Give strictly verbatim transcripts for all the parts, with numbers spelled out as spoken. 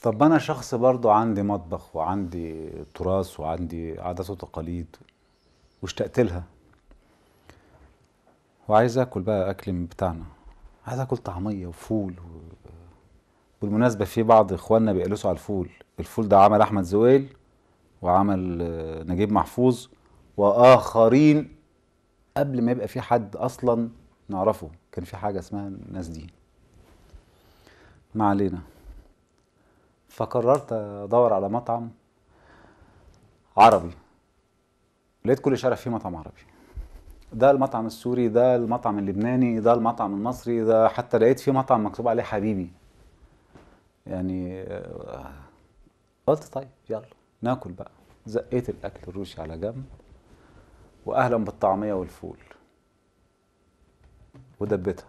طب انا شخص برضو عندي مطبخ وعندي تراث وعندي عادات وتقاليد واشتقت لها، وعايز اكل بقى اكل من بتاعنا. عايز اكل طعميه وفول و... بالمناسبه في بعض اخواننا بيقلسوا على الفول. الفول ده عمل احمد زويل، وعمل آه، نجيب محفوظ، واخرين قبل ما يبقى في حد اصلا نعرفه كان في حاجه اسمها الناس دي. ما علينا. فقررت ادور على مطعم عربي. لقيت كل شارع فيه مطعم عربي. ده المطعم السوري، ده المطعم اللبناني، ده المطعم المصري، ده حتى لقيت فيه مطعم مكتوب عليه حبيبي. يعني آه، قلت طيب يلا ناكل بقى. زقيت الاكل الروسي على جنب، واهلا بالطعميه والفول ودبتها.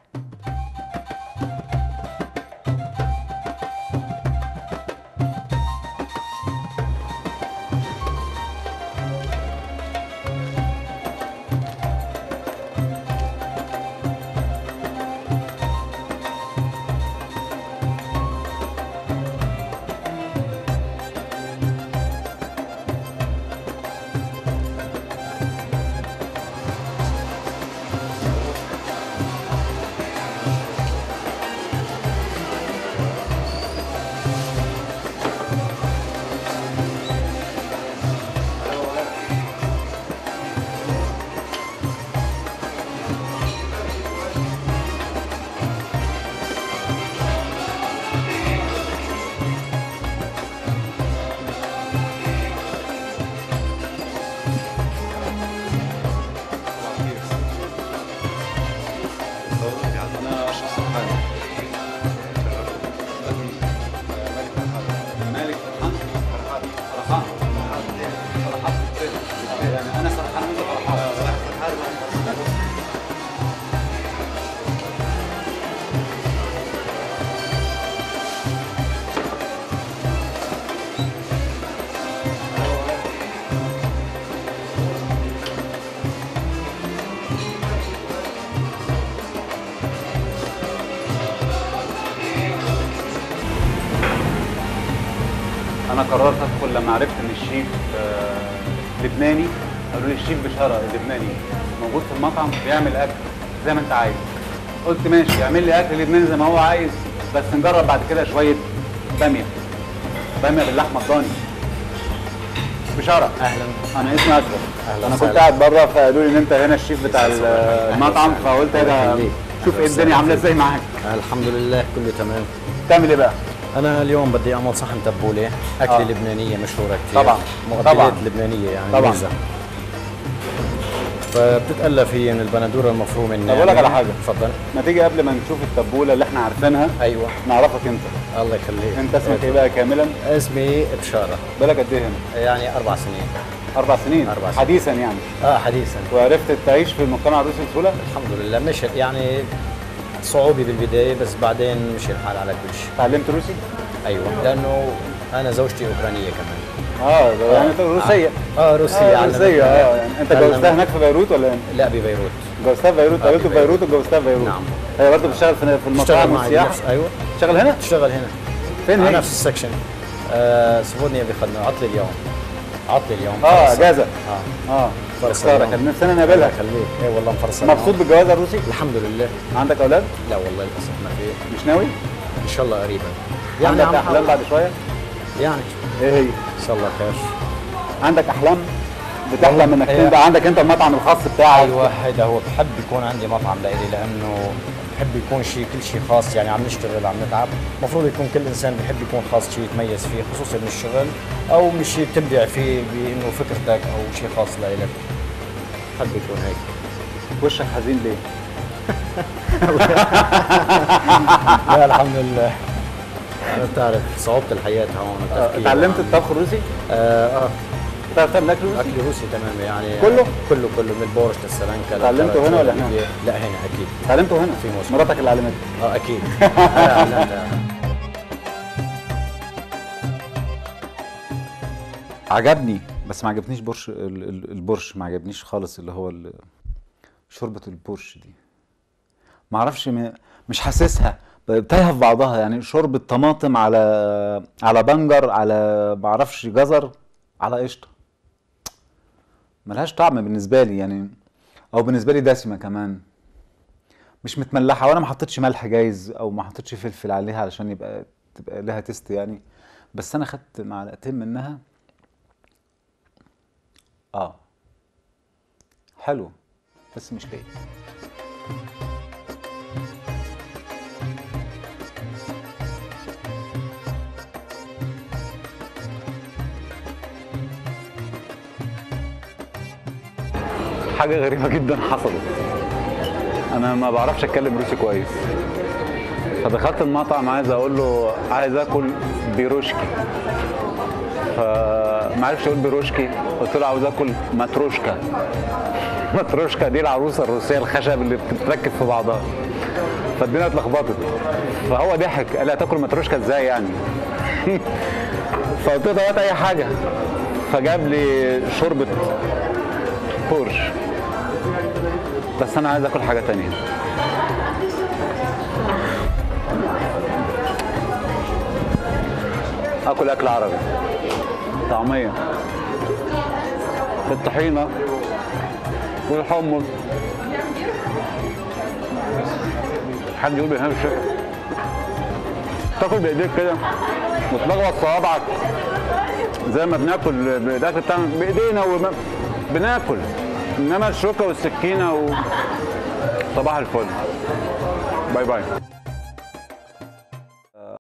انا اشرف سرحان. مالك فرحان؟ فرحان فرحان فرحان يعني انا سرحان وانت فرحان. انا قررت ادخل لما عرفت ان الشيف آه، لبناني. قالوا لي الشيف بشاره اللبناني موجود في المطعم بيعمل اكل زي ما انت عايز. قلت ماشي، يعمل لي اكل لبناني زي ما هو عايز، بس نجرب بعد كده شويه باميه. باميه باللحمه الضاني. بشاره اهلا. انا اسمي اشرف. أهلا انا وسهلا. كنت قاعد بره فقالوا لي ان انت هنا الشيف بتاع أهلا المطعم، وسهلا. فقلت ايه الله ده، يخليك. شوف أهلا ايه الدنيا وسهلا عامله فيك. ازاي معاك. الحمد لله كله تمام. تعمل ايه بقى؟ انا اليوم بدي اعمل صحن تبوله اكله آه. لبنانيه مشهوره كثير. طبعا. مقبلات طبعا. لبنانيه يعني طبعا. ميزه. فبتتألف هي من البندوره المفرومه طب اقول لك على حاجه. تفضل. ما تيجي قبل ما نشوف التبوله اللي احنا عارفينها ايوه. نعرفك انت. الله يخليك. انت اسمك ايه بقى كاملا؟ اسمي بشاره. بالك قد ايه هنا؟ يعني اربع سنين. اربع سنين. أربع سنين. حديثا يعني. اه حديثا. وعرفت تعيش في المجتمع الروسي بسهوله؟ الحمد لله مشي يعني صعوبه بالبدايه بس بعدين مشي الحال على كل شيء. اتعلمت روسي؟ ايوه لانه انا زوجتي اوكرانيه كمان. اه ده يعني انت روسيه. اه روسيه آه يعني روسيه اه يعني انت جوزتها هناك في بيروت ولا ايه؟ لا ببيروت. جوزتها في بيروت، آه، قابلته في ببيروت. بيروت وجوزتها في بيروت. نعم. هي برضه بتشتغل في في تشتغل المطاعم معي والسياحه؟ بنفس ايوه تشتغل هنا؟ تشتغل هنا. فين هي؟ نفس السكشن. آه سفودنيا بخدمه عطل اليوم. عطل اليوم. اه فرصة. اجازه. اه اه فرصة خساره، اليوم. كان نفسنا نقابلها. الله يخليك. اي والله مفرصه. مبسوط بالجواز الروسي؟ الحمد لله. عندك اولاد؟ لا والله للاسف ما في. مش ناوي؟ ان شاء الله قريبا. عندك عم احلام حاول. بعد شويه؟ يعني ايه هي؟ ان شاء الله خير. عندك احلام؟ بتحلم انك إيه. تبقى عندك انت المطعم الخاص بتاعك؟ ايوه هيدا هو بحب يكون عندي مطعم لإلي لانه بحب يكون شيء كل شيء خاص يعني عم نشتغل عم نتعب المفروض يكون كل انسان بحب يكون خاص شيء يتميز فيه خصوصا من الشغل او من شيء تبدع فيه بانه فكرتك او شيء خاص لإلك بحب يكون هيك. وشك حزين ليه؟ لا الحمد لله. بتعرف صعوبة الحياة هون آه، والتفكير. اتعلمت الطبخ الروسي؟ اه اه بتعرف تعمل اكل روسي؟ اكل روسي تمام يعني كله؟ كله كله من البورش للسلانكا. اتعلمته هنا ولا هنا؟ لا هنا اكيد. اتعلمته هنا؟ في موسم. مراتك اللي علمتك؟ اه اكيد. آه، علمتها. عجبني بس ما عجبنيش بورش ال- ال- البورش ما عجبنيش خالص، اللي هو ال- شوربة البورش دي. ما اعرفش م- مش حاسسها، تايهه في بعضها، يعني شوربه طماطم على على بنجر على معرفش جزر على قشطه، ملهاش طعم بالنسبه لي يعني، او بالنسبه لي دسمه كمان، مش متملحه، وانا ما حطيتش ملح جايز او ما حطيتش فلفل عليها علشان يبقى تبقى لها تيست يعني، بس انا خدت معلقتين منها. اه حلو بس مش ليه. حاجة غريبة جدا حصلت، أنا ما بعرفش أتكلم روسي كويس، فدخلت المطعم عايز أقول له عايز آكل بيروشكي، فما عرفش أقول بيروشكي، قلت له عاوز آكل ماتروشكا. ماتروشكا دي العروسة الروسية الخشب اللي بتتركب في بعضها، فالدنيا اتلخبطت، فهو ضحك قال لي هتاكل ماتروشكا ازاي يعني؟ فقلت له هات أي حاجة، فجاب لي شوربة بورش، بس انا عايز اكل حاجه تانية. اكل اكل عربي، طعميه، الطحينه والحمص. حد يقول بيهمش تاكل بايديك كده وتلغوط صوابعك زي ما بناكل الاكل بتاعنا بايدينا وبناكل، انما الشوكه والسكينه و... صباح الفل. باي باي.